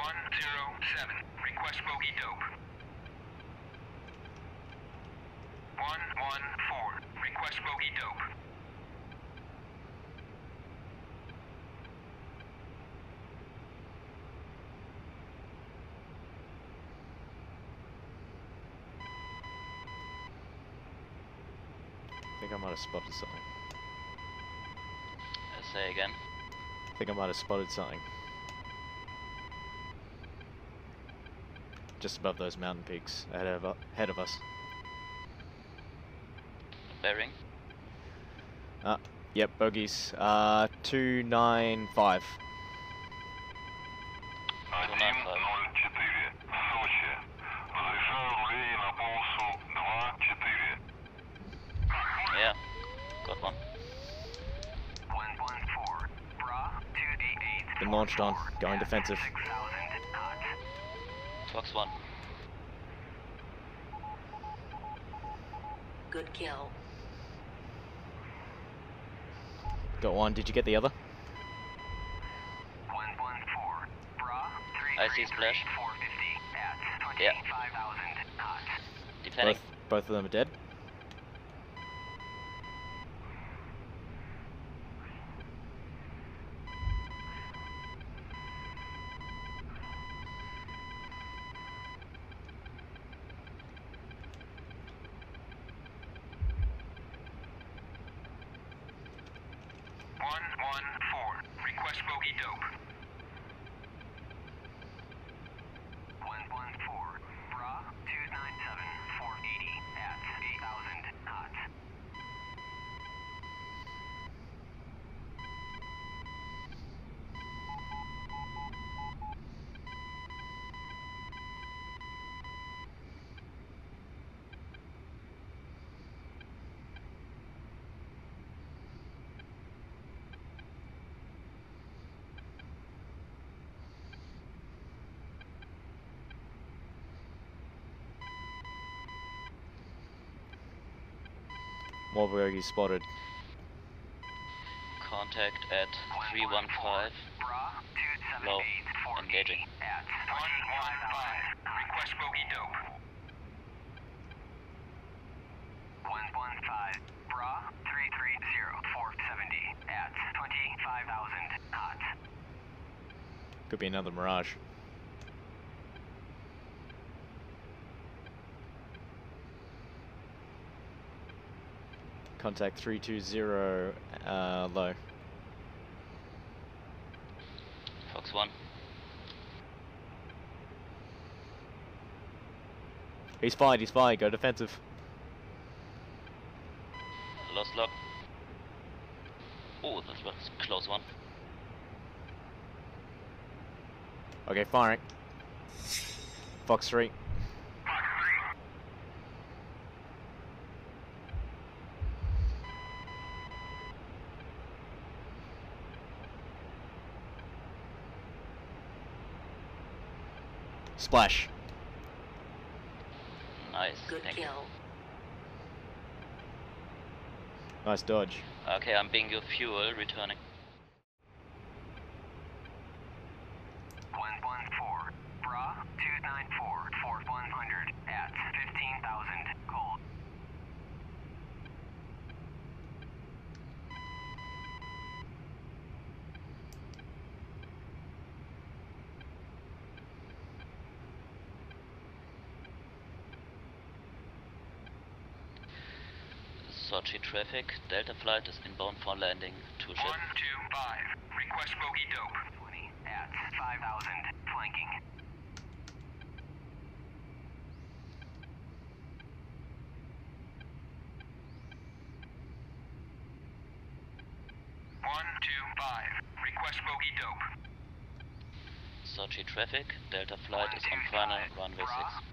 107, request bogey dope. 114, request bogey dope. I think I might have spotted something. Say again. I think I might have spotted something. Just above those mountain peaks ahead of us. Bearing. Yep, bogeys. 295. 295. Yeah, got one. 114, Bra, 288. Been launched on. Going defensive. 6,000 knots. Fox 1. Good kill. Got one. Did you get the other? 114, Bra, I see splash. 450 at Yeah. 25,000 knots. Defending. Both of them are dead. Request bogey dope. 114, Bra, 297, 480 at 8,000 knots. More bogeys spotted. Contact at 315. Bra, 278, Low. 480 Engaging. at 25,000. Request bogey dope. 115, Bra, 330, 470 at 25,000 knots. Could be another Mirage. Contact 320 low. Fox 1. He's fired, go defensive. Lost lock. Oh, that was a close one. Okay, firing. Fox 3. Splash. Nice. Good Thank you. kill. Nice dodge. Okay, I'm being your fuel, returning. 114, Bra, 294, 4100 at 15,000 cold. Sochi traffic. Delta flight is inbound for landing. 2 ship. 125, request bogey dope. 20 at 5,000 flanking. Request bogey dope. Sochi traffic. Delta flight is on final runway 6.